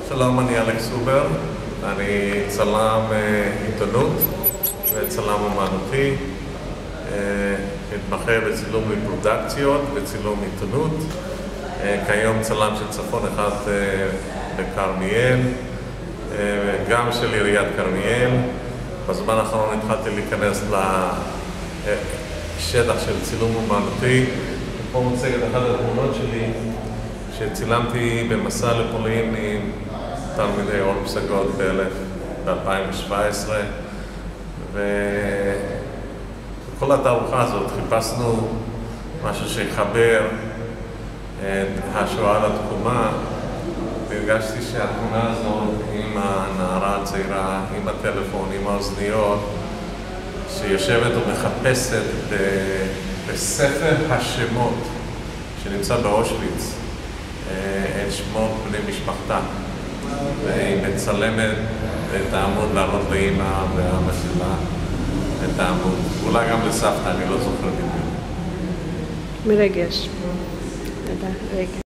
שלום, אני אלכס סובר, אני צלם עיתונות וצלם אומנותי, מתמחה בצילום ריפרודקציות וצילום עיתונות, כיום צלם של צפון אחד בכרמיאל, גם של עיריית כרמיאל. בזמן האחרון התחלתי להיכנס לשטח של צילום אומנותי. פה מוצגת אחת התמונות שלי שצילמתי במסע לפולין עם תלמידי אור פסגות ב-2017, ובכל התערוכה הזאת חיפשנו משהו שיחבר את השואה לתקומה, והרגשתי שהתמונה הזאת עם הנערה הצעירה, עם הטלפון, עם האוזניות, שיושבת ומחפשת בספר השמות שנמצא באושוויץ את שמות בני משפחתה, והיא מצלמת את העמוד לעלות לאמא ואבא שלה את העמוד, אולי גם לסבתא, אני לא זוכר בדיוק. מרגש. תודה, רגע.